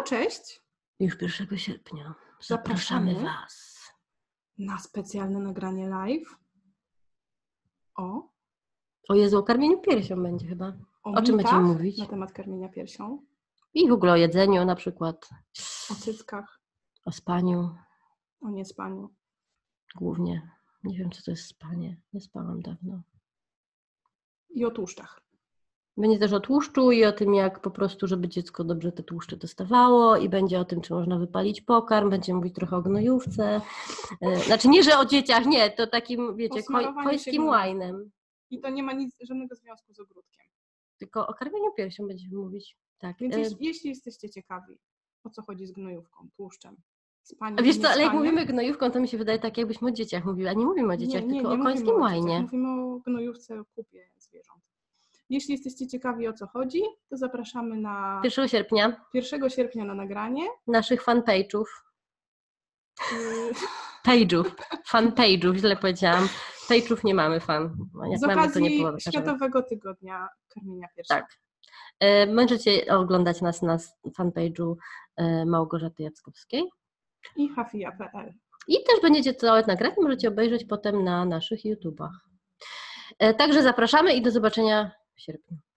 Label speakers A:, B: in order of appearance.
A: cześć!
B: Już 1 sierpnia
A: Zapraszamy
B: zapraszamy Was
A: na specjalne nagranie live
B: o Jezu, o karmieniu piersią będzie chyba.
A: o
B: czym będziemy
A: mitach
B: mówić?
A: na temat karmienia piersią,
B: I w ogóle o jedzeniu na przykład,
A: o cyckach,
B: o spaniu
A: o niespaniu.
B: głównie. Nie wiem, co to jest spanie. Nie spałam dawno.
A: I o tłuszczach.
B: Będzie też o tłuszczu i o tym, jak po prostu, żeby dziecko dobrze te tłuszcze dostawało, i będzie o tym, czy można wypalić pokarm, będziemy mówić trochę o gnojówce. Znaczy nie, że o dzieciach, nie, to takim, wiecie, końskim łajnem.
A: I to nie ma żadnego związku z ogródkiem.
B: Tylko o karmieniu piersią będziemy mówić. Tak.
A: Więc jeśli jesteście ciekawi, o co chodzi z gnojówką, tłuszczem,
B: A wiesz co, ale jak mówimy gnojówką, to mi się wydaje tak, jakbyśmy o dzieciach mówili, a nie mówimy o dzieciach, tylko o końskim łajnie.
A: Mówimy o gnojówce, o kupie zwierząt. Jeśli jesteście ciekawi, o co chodzi, to zapraszamy na
B: 1 sierpnia.
A: 1 sierpnia na nagranie
B: Naszych fanpage'ów. Fanpage'ów, źle powiedziałam. Page'ów nie mamy
A: Z okazji Światowego Tygodnia Karmienia Piersią.
B: Tak. Możecie oglądać nas na fanpage'u Małgorzaty Jackowskiej.
A: I hafija.pl.
B: I też będziecie całe nagranie możecie obejrzeć potem na naszych YouTubach. Także zapraszamy i do zobaczenia w sierpniu.